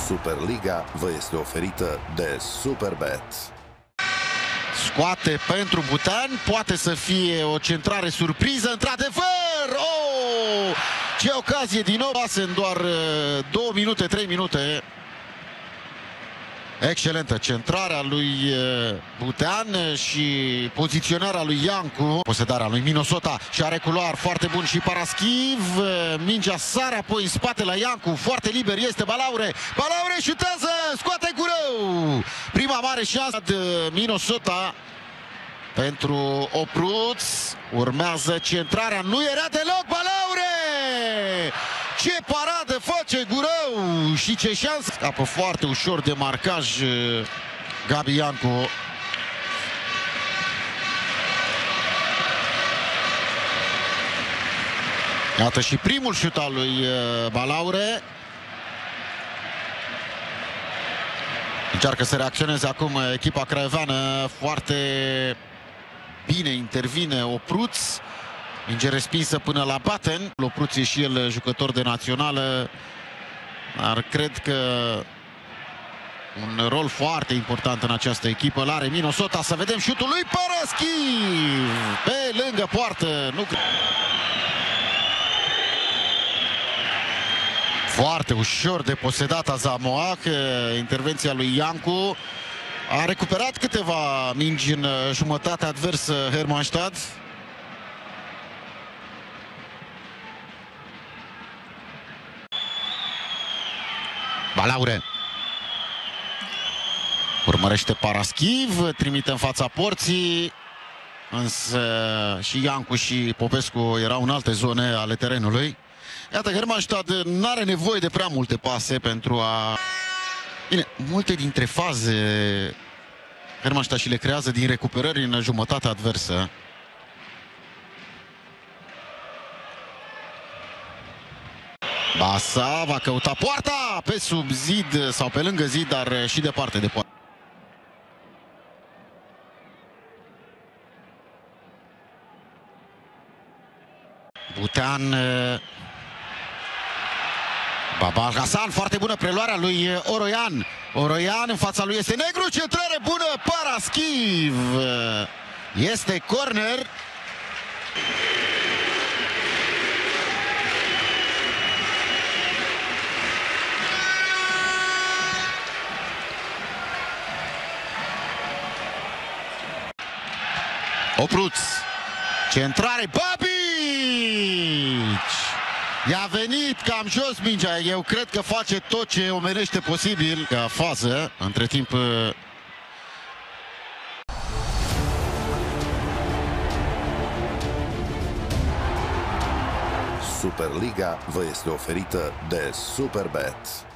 Superliga vă este oferită de Superbet. Scoate pentru Butean, poate să fie o centrare surpriză, într-adevăr! Oh! Ce ocazie din nou, pase în doar 2 minute, 3 minute. Excelentă centrarea lui Butean și poziționarea lui Iancu. Posedarea lui Minnesota și are culoar foarte bun și Paraschiv. Mingea sare apoi în spate la Iancu. Foarte liber este Balaure. Balaure șutează, scoate cu rău. Prima mare șansă de Minnesota pentru Opruț. Urmează centrarea, nu era deloc Balaure! Ce paradă face Gurău și ce șansă! Scapă foarte ușor de marcaj Gabi Iancu. Iată și primul șut al lui Balaure. Încearcă să reacționeze acum echipa craioveană. Foarte bine intervine Opruț. Minge respinsă până la Baten. Opruț e și el jucător de națională. Dar cred că un rol foarte important în această echipă l-are Minnesota. Să vedem șutul lui Paraschiv. Pe lângă poartă. Nu... Foarte ușor de posedat Asamoah. Intervenția lui Iancu. A recuperat câteva mingi în jumătatea adversă Hermannstadt. Balaure. Urmărește Paraschiv, trimite în fața porții. Însă și Iancu și Popescu erau în alte zone ale terenului. Iată, Hermannstadt n-are nevoie de prea multe pase pentru a... Bine, multe dintre faze Hermannstadt și le creează din recuperări în jumătatea adversă. Basa va căuta poarta pe sub zid sau pe lângă zid, dar și departe de poartă. Butean. Baba Hasan, foarte bună preluarea lui Oroian. Oroian în fața lui este Negru, centrare bună, Paraschiv. Este corner. Opruț. Centrare, Babic! I-a venit cam jos mingea. Eu cred că face tot ce omenește posibil ca fază. Între timp... Superliga vă este oferită de Superbet.